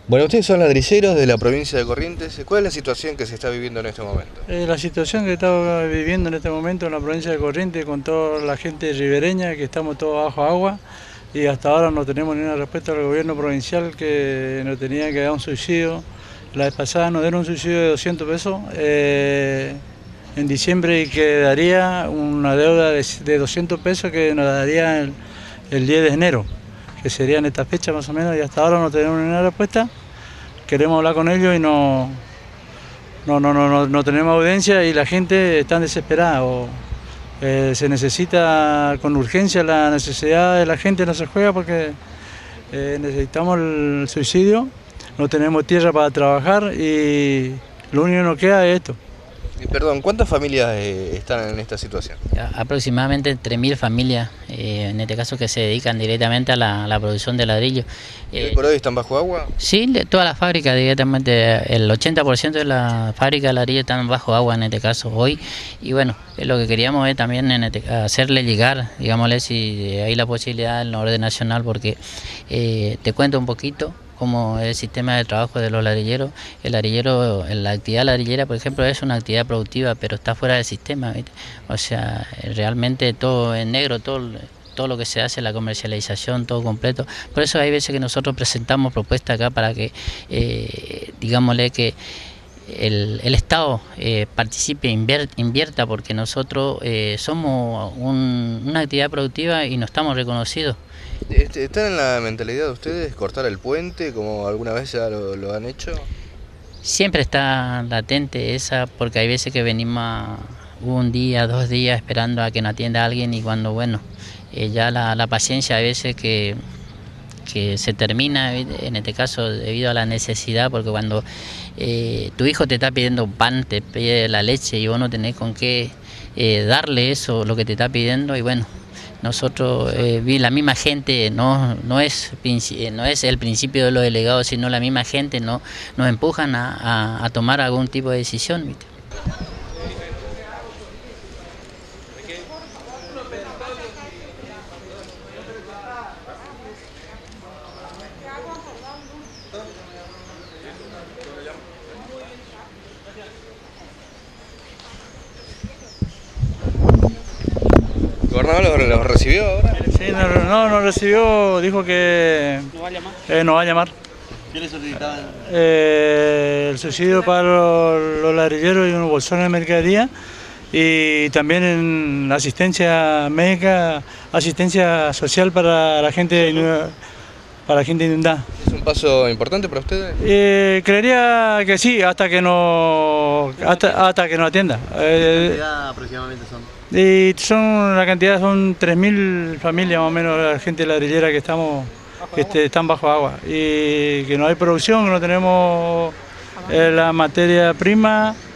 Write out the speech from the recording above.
Bueno, ustedes son ladrilleros de la provincia de Corrientes. ¿Cuál es la situación que se está viviendo en este momento? La situación que estamos viviendo en este momento en la provincia de Corrientes con toda la gente ribereña, que estamos todos bajo agua y hasta ahora no tenemos ninguna respuesta del gobierno provincial, que nos tenía que dar un subsidio. La vez pasada nos dieron un subsidio de 200 pesos en diciembre, y que daría una deuda de 200 pesos que nos daría el 10 de enero, que sería en esta fecha más o menos, y hasta ahora no tenemos ninguna respuesta. Queremos hablar con ellos y no tenemos audiencia, y la gente está desesperada. Se necesita con urgencia, la necesidad de la gente no se juega, porque necesitamos el subsidio, no tenemos tierra para trabajar y lo único que nos queda es esto. Perdón, ¿cuántas familias están en esta situación? Aproximadamente 3.000 familias, en este caso, que se dedican directamente a la producción de ladrillo. ¿Hoy por hoy están bajo agua? Sí, todas las fábricas directamente, el 80% de las fábricas de ladrillo están bajo agua en este caso hoy. Y bueno, lo que queríamos es también hacerle llegar, digámosle, si hay la posibilidad en la orden nacional, porque te cuento un poquito como el sistema de trabajo de los ladrilleros. El ladrillero, la actividad ladrillera, por ejemplo, es una actividad productiva, pero está fuera del sistema, ¿viste? O sea, realmente todo en negro, todo lo que se hace, la comercialización, todo completo. Por eso hay veces que nosotros presentamos propuestas acá para que, digámosle, que el Estado participe, invierta, porque nosotros somos una actividad productiva y no estamos reconocidos. ¿Están en la mentalidad de ustedes cortar el puente, como alguna vez ya lo han hecho? Siempre está latente esa, porque hay veces que venimos un día, 2 días esperando a que nos atienda alguien, y cuando, bueno, ya la paciencia a veces que se termina, en este caso debido a la necesidad, porque cuando tu hijo te está pidiendo pan, te pide la leche y vos no tenés con qué darle eso, lo que te está pidiendo, y bueno, nosotros, la misma gente, no es el principio de los delegados, sino la misma gente nos empujan a tomar algún tipo de decisión, ¿viste? ¿Gobernador los recibió ahora? Sí, no recibió, dijo que nos va a llamar. ¿Qué le solicitaban? El subsidio para los ladrilleros y unos bolsones de mercadería, y también en asistencia médica, asistencia social para la gente inundada. ¿Es un paso importante para ustedes? Creería que sí, hasta que no atienda. ¿Qué cantidad aproximadamente son? Y la cantidad son 3.000 familias más o menos, la gente ladrillera que están bajo agua, y que no hay producción, que no tenemos la materia prima.